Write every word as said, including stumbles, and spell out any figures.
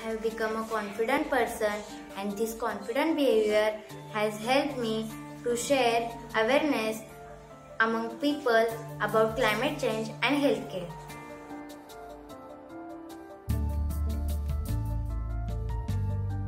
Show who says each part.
Speaker 1: have become a confident person, and this confident behavior has helped me to share awareness among people about climate change and healthcare.